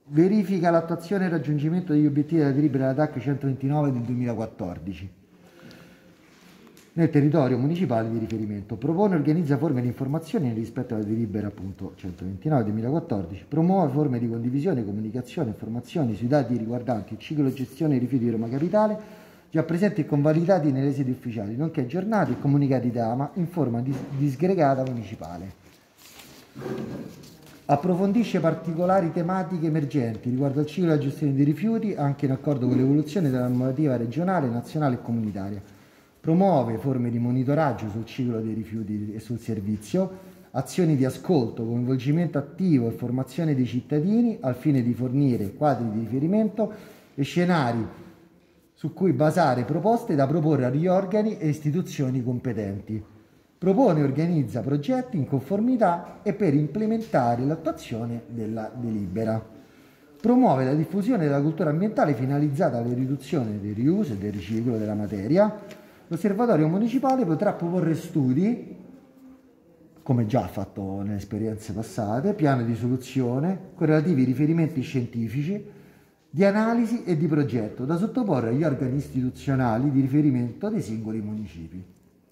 verifica l'attuazione e il raggiungimento degli obiettivi della delibera della DAC 129 del 2014 nel territorio municipale di riferimento. Propone e organizza forme di informazione rispetto alla delibera appunto 129 del 2014, promuove forme di condivisione, comunicazione, informazioni sui dati riguardanti il ciclo gestione dei rifiuti di Roma Capitale, già presenti e convalidati nelle sedi ufficiali, nonché aggiornati e comunicati da AMA in forma disgregata municipale. Approfondisce particolari tematiche emergenti riguardo al ciclo della gestione dei rifiuti, anche in accordo con l'evoluzione della normativa regionale, nazionale e comunitaria. Promuove forme di monitoraggio sul ciclo dei rifiuti e sul servizio, azioni di ascolto, coinvolgimento attivo e formazione dei cittadini al fine di fornire quadri di riferimento e scenari su cui basare proposte da proporre agli organi e istituzioni competenti. Propone e organizza progetti in conformità e per implementare l'attuazione della delibera. Promuove la diffusione della cultura ambientale finalizzata alla riduzione del riuso e del riciclo della materia. L'Osservatorio municipale potrà proporre studi, come già fatto nelle esperienze passate, piani di soluzione con relativi riferimenti scientifici, di analisi e di progetto da sottoporre agli organi istituzionali di riferimento dei singoli municipi.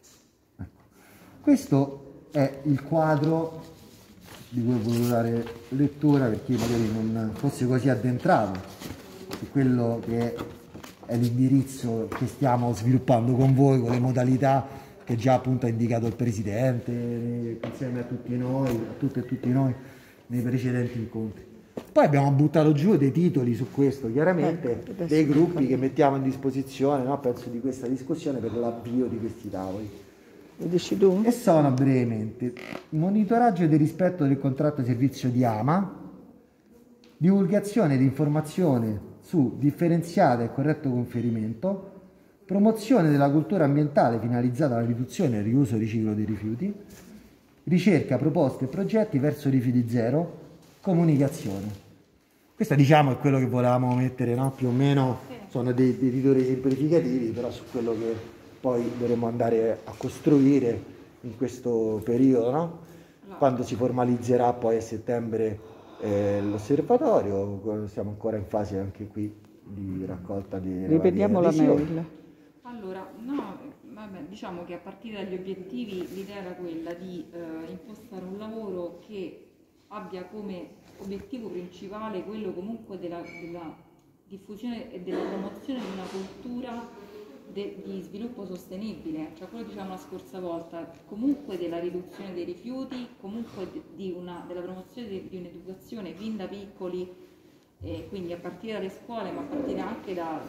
Questo è il quadro di cui ho voluto dare lettura per chi magari non fosse così addentrato su quello che è l'indirizzo che stiamo sviluppando con voi, con le modalità che già appunto ha indicato il Presidente insieme a tutti noi, a tutte e tutti noi nei precedenti incontri. Poi abbiamo buttato giù dei titoli su questo, chiaramente, dei gruppi che mettiamo a disposizione, no? Penso di questa discussione per l'avvio di questi tavoli. Lo dici tu? E sono brevemente monitoraggio del rispetto del contratto servizio di AMA, divulgazione di informazione su differenziata e corretto conferimento, promozione della cultura ambientale finalizzata alla riduzione e riuso e riciclo dei rifiuti, ricerca, proposte e progetti verso rifiuti zero, comunicazione. Questo diciamo è quello che volevamo mettere, no? Più o meno sono dei titoli esemplificativi, però su quello che poi dovremo andare a costruire in questo periodo, no? Quando si formalizzerà poi a settembre l'osservatorio, siamo ancora in fase anche qui di raccolta di ripetiamo la mail. Allora, no, vabbè, diciamo che a partire dagli obiettivi l'idea era quella di impostare un lavoro che abbia come obiettivo principale quello comunque della diffusione e della promozione di una cultura di sviluppo sostenibile, cioè quello diciamo la scorsa volta, comunque della riduzione dei rifiuti, comunque della promozione di un'educazione fin da piccoli, quindi a partire dalle scuole, ma a partire anche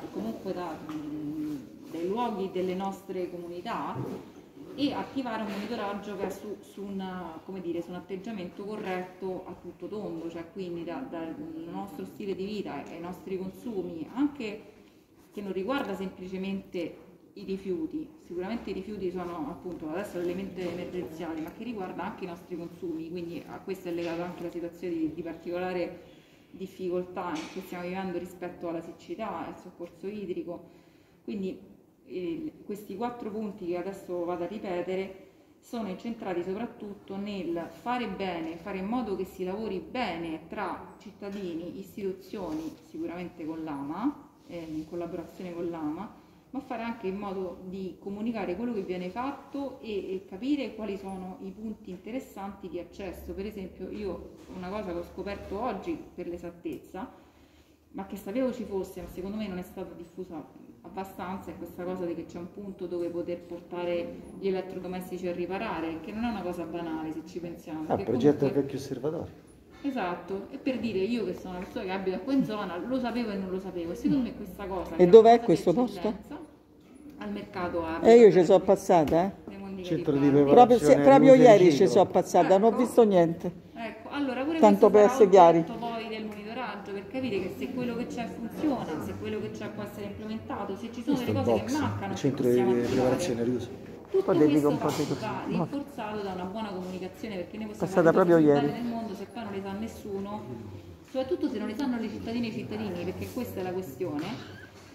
dai luoghi delle nostre comunità, e attivare un monitoraggio che è su un atteggiamento corretto a tutto tondo, cioè quindi dal nostro stile di vita ai nostri consumi, anche che non riguarda semplicemente i rifiuti, sicuramente i rifiuti sono appunto adesso l'elemento emergenziale, ma che riguarda anche i nostri consumi, quindi a questo è legata anche la situazione di particolare difficoltà che stiamo vivendo rispetto alla siccità e al soccorso idrico. Quindi questi 4 punti che adesso vado a ripetere sono incentrati soprattutto nel fare bene, fare in modo che si lavori bene tra cittadini, istituzioni, sicuramente con l'AMA, in collaborazione con l'AMA, ma fare anche in modo di comunicare quello che viene fatto e capire quali sono i punti interessanti di accesso. Per esempio, io una cosa che ho scoperto oggi per l'esattezza, ma che sapevo ci fosse, ma secondo me non è stata diffusa abbastanza, è questa cosa di che c'è un punto dove poter portare gli elettrodomestici a riparare, che non è una cosa banale se ci pensiamo. Il progetto del vecchio osservatorio. Esatto, e per dire, io che sono una persona che abita qua in zona, lo sapevo e non lo sapevo, e secondo me questa cosa... E dov'è questo posto? Al mercato a... io ci sono passata, Centro di preparazione proprio ieri ci sono passata, non ho visto niente. Ecco, allora pure tanto per essere chiari. Poi del monitoraggio, per capire che se quello che c'è funziona, se quello che c'è può essere implementato, se ci sono delle cose che mancano, il centro di preparazione riuso. Tutto questo va rinforzato da una buona comunicazione, perché noi possiamo passata proprio ieri nel mondo se poi non le sa nessuno, soprattutto se non le sanno le cittadine e i cittadini, perché questa è la questione.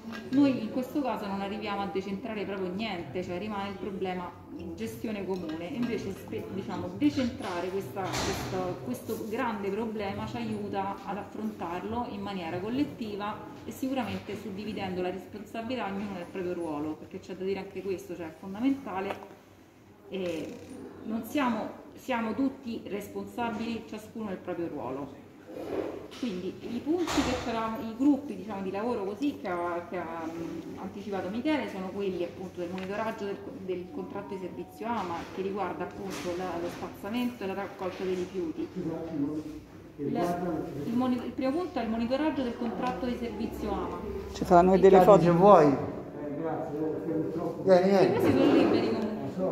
Noi in questo caso non arriviamo a decentrare proprio niente, cioè rimane il problema di gestione comune. Invece diciamo, decentrare questo grande problema ci aiuta ad affrontarlo in maniera collettiva e sicuramente suddividendo la responsabilità ognuno nel proprio ruolo, perché c'è da dire anche questo, cioè è fondamentale. Non siamo tutti responsabili, ciascuno nel proprio ruolo. Quindi i punti i gruppi diciamo, di lavoro così che ha anticipato Michele sono quelli appunto del monitoraggio del contratto di servizio AMA, che riguarda appunto lo spazzamento e la raccolta dei rifiuti. Il primo punto è il monitoraggio del contratto di servizio AMA. Ci faranno vedere le foto. Se vuoi. Vieni. Questi sono liberi comunque.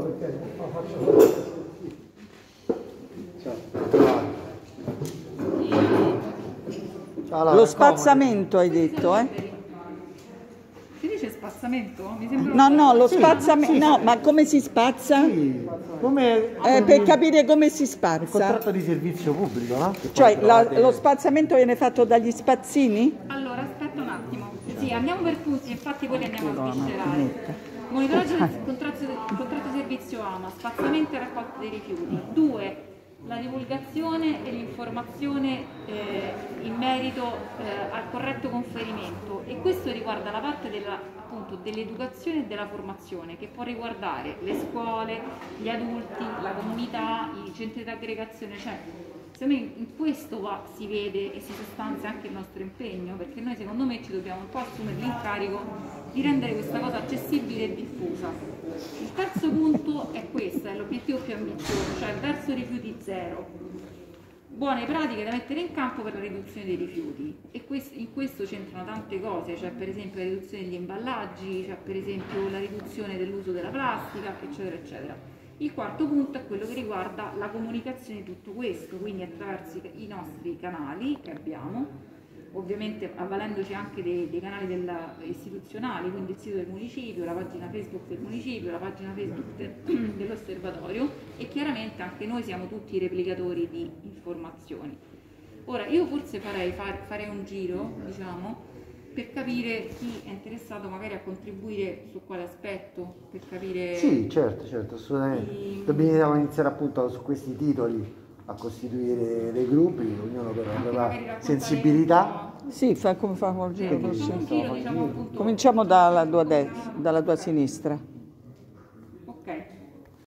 Allora, Lo spazzamento hai detto, eh? Si dice spazzamento? Mi sembra No, lo spazzamento. No, ma come si spazza? sì, come Per capire come si il spazza. contratto di servizio pubblico, no? Che poi Cioè trovate- lo spazzamento viene fatto dagli spazzini? Allora, aspetta un attimo. Sì, andiamo per punti, infatti poi li andiamo a sviscerare. macchinetta. Monitoraggio del contratto di servizio AMA, spazzamento e raccolta dei rifiuti. 2. La divulgazione e l'informazione in merito al corretto conferimento, e questo riguarda la parte appunto, dell'educazione e della formazione, che può riguardare le scuole, gli adulti, la comunità, i centri di aggregazione, cioè secondo me in questo si vede e si sostanzia anche il nostro impegno, perché noi secondo me ci dobbiamo un po' assumere l'incarico di rendere questa cosa accessibile e diffusa. Il terzo punto è questo, è l'obiettivo più ambizioso, cioè verso rifiuti zero. Buone pratiche da mettere in campo per la riduzione dei rifiuti, e in questo c'entrano tante cose, cioè per esempio la riduzione degli imballaggi, cioè per esempio la riduzione dell'uso della plastica, eccetera eccetera. Il quarto punto è quello che riguarda la comunicazione di tutto questo, quindi attraverso i nostri canali che abbiamo, ovviamente avvalendoci anche dei canali istituzionali, quindi il sito del municipio, la pagina Facebook del municipio, la pagina Facebook dell'osservatorio, e chiaramente anche noi siamo tutti replicatori di informazioni. Ora io forse farei un giro, diciamo, per capire chi è interessato magari a contribuire su quale aspetto, per capire... Sì, certo, assolutamente. Dobbiamo iniziare appunto su questi titoli a costituire dei gruppi, ognuno per la propria sensibilità. Sì, come fa col giro così. Un giro, diciamo, appunto, Cominciamo dalla tua sinistra.